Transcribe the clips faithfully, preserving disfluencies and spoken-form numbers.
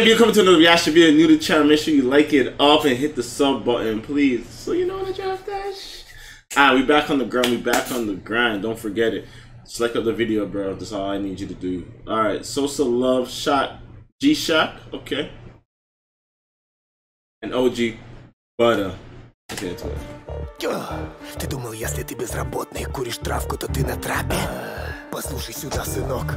video coming to another reaction video. New to the channel, make sure you like it up and hit the sub button, please. So you know when I drop that shit. Alright, we back on the grind. We back on the grind. Don't forget it. Just like up the video, bro. That's all I need you to do. Alright, Sosa Love Shot G-Shock. Okay. And O G Butter. Let's get into it. Ты думал, если ты безработный, куришь травку, то ты на трапе? Послушай сюда, сынок.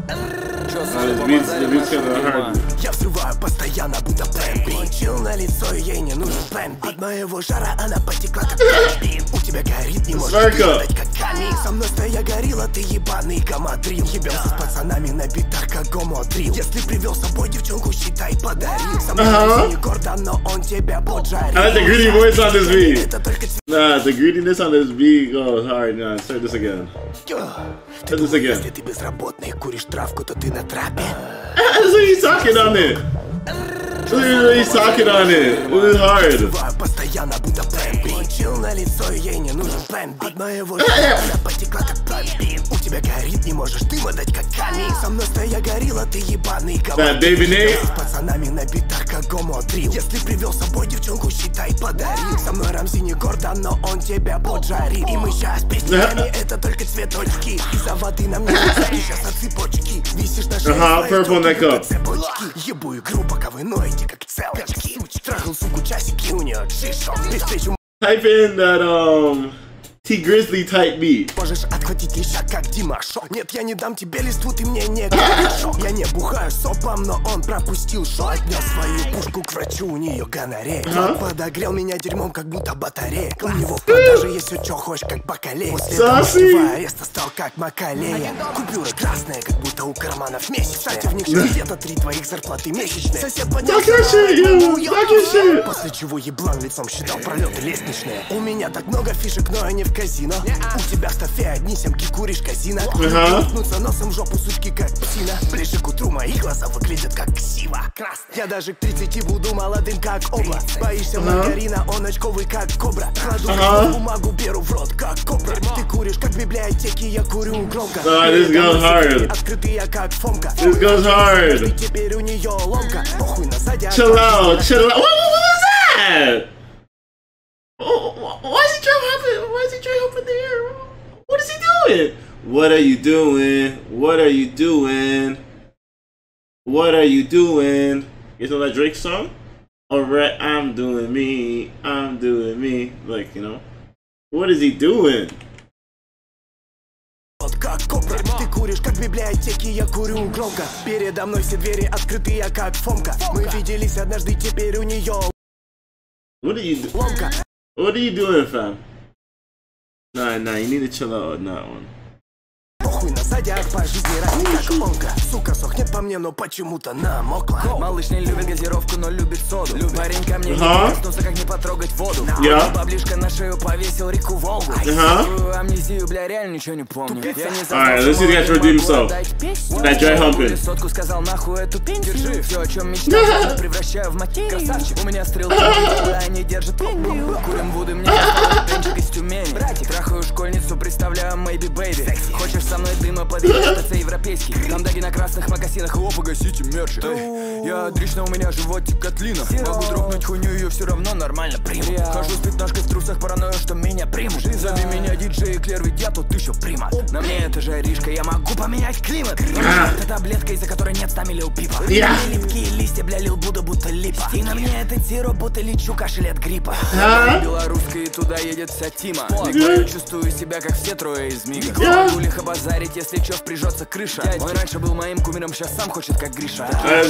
Я взрываю постоянно, будто Бэмби. Получил на лицо, и ей не нужен Бэмби. От моего жара она потекла, как бензин. У тебя горит, не можешь передать, как камин. Со мной стоя горилла, ты ебаный гамадрил. Ебемся с пацанами на битах, как гомодрил. Если привел с собой девчонку, считай, подарил. Со мной не гордо, но он тебя поджарил. I like the gritty voice on this beat. Nah, the grittiness on this beat goes hard. Nah, start this again. Start this again. Если ты безработный, куришь травку, то ты на трапе. That's what he's talking on it. That's what he's talking on it. It is hard. Постоянно будто Бэмби. Получил на лицо, и ей не нужен Бэмби. От моего жара она потекла, как бомбин. У тебя горит, не можешь дыма дать, как камин. Со мной стоя горилла, ты ебаный гамадрил. С пацанами на битах, как гомодрил. Если привел с собой девчонку, считай, подарил. Со мной Рамзи не гордо, но он тебя поджарит. И мы щас песнями, это только цветочки. Из-за воды нам не нужно, сейчас от цепочки. Висишь на шее, цепочки. Ебу игру, пока вы ноете, как целочки. Трахал суку часики, у нее шишок. Type in that um T Grizzly type beat. Можешь отхватить леща, как Димашо. Нет, я не дам тебе листву, ты мне не говоришь. Я не бухаю сопом, но он пропустил шо. Отнес свою пушку к врачу, у нее гонорея. Он подогрел меня дерьмом, как будто батарея. У него в продаже есть все, что хочешь, как бакалей. После этого ареста стал как Макалея. Купюры красные, как будто у карманов месячные. Кстати, в них где-то три твоих зарплаты месячные. Сосед поднял, после чего еблан лицом считал пролеты лестничные. У меня так много фишек, но они в казино. У тебя в тафе одни семки, куришь казино. Ткнуться носом в жопу сучки, как псина. Ближе к утру мои глаза выглядят как ксива. Я даже к тридцати буду молодым, как обла. Боишься маргарина, он очковый, как кобра. Кладу бумагу, беру в рот, как кобра. Ты куришь, как в библиотеке, я курю громко. Открытый я, как Фомка. This goes hard. Теперь у нее ломка. Похуй на задя. Chill out, chill out. What, what was that? Why is he trying to Why is he trying up in the air? What is he doing? What are you doing? What are you doing? What are you doing? You know that Drake song? Alright, I'm doing me. I'm doing me. Like, you know. What is he doing? Как кобра, ты куришь, как в библиотеке, я курю громко. Передо мной все двери открыты, я как Фомка. Мы виделись однажды, теперь у нее What are you doing? ломка. What are you doing, fam? Nah, nah, you need to chill out on that one. Похуй на задях, по жизни ранний, как Фомка. Сука сохнет по мне, но почему-то намокла. Малыш не любит газировку, но любит соду. Парень ко мне не прикоснулся, как не потрогать воду. Баблишка на шею повесил реку Волгу. Амнезию, бля, реально ничего не помню. Alright, let's see the guy redeem himself. That dry humping. Сотку сказал, нахуй эту пень, держи. Все, о чем мечтал, превращаю в мотив. Красавчик, у меня стрелки, они держат бомбу. Курим воду, мне пенчик из Тюмени. Трахаю школьницу, представляю Maybe Baby. Хочешь со мной дыма подъезд, это европейский. Там даги на красных мокасинах, его погасите мерчи. Я отлично, у меня животик Котлина. Могу дропнуть хуйню, ее все равно нормально приму. Хожу с пятнашкой в трусах, паранойя, что меня примут. Зови меня диджей, Клер, ведь я тут еще примат. На мне это жаришка, я могу поменять климат. Это таблетка, из-за которой нет ста миллион пипа. Липкие листья, бля, лил Будда, будто липа. И на мне этот сироп, будто лечу кашель от гриппа. Белорусская, и туда едет вся Тима. Я чувствую себя, как все трое из Мига. Могу лихо базарить, если чё, впряжется крыша. Он раньше был моим кумиром, сейчас сам хочет, как Гриша.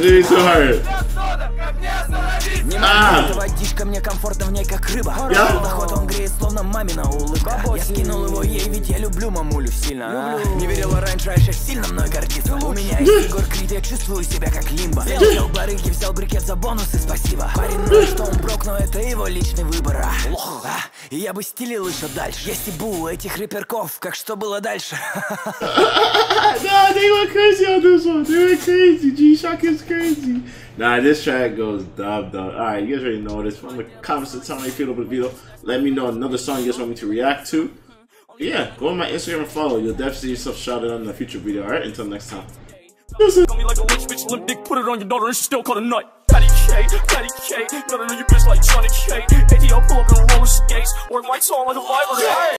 Не могу, эта водичка, мне комфортно в ней, как рыба. Доход он греет, словно мамина улыбка. Я скинул его ей, ведь я люблю мамулю сильно. Не верила раньше, а сейчас сильно мной гордится. У меня есть Егор Крид, я чувствую себя как Лимба. Взял барыги, взял брикет за бонусы, спасибо. Парень знает, что он брок, но это его личный выбор. И я бы стелил еще дальше. Я стебу у этих рэперков, как что было дальше. Nah, they went crazy on this one. They went crazy. G-Shock is crazy. Nah, this track goes dub dub. Alright, you guys already know this. From the comments and tell me how you feel about the video. Let me know another song you guys want me to react to. But yeah, go on my Instagram and follow. You'll definitely see yourself shouted out in a future video. Alright, until next time. Tell me like a rich bitch, limp dick, put it on your daughter and she still call a nut. Patty K, Patty K, gotta know you bitch like Johnny K. A T L pull up in roller skates, or lights on like a library.